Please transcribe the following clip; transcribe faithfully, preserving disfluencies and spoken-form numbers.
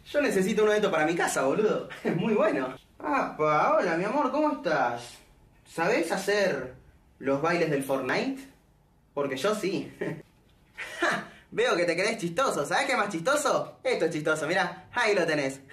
Yo necesito uno de estos para mi casa, boludo. Es muy bueno. ¡Apa! Hola, mi amor, ¿cómo estás? ¿Sabés hacer los bailes del Fortnite? Porque yo sí. ¡Ja! Veo que te crees chistoso. ¿Sabés qué es más chistoso? Esto es chistoso, mirá. Ahí lo tenés.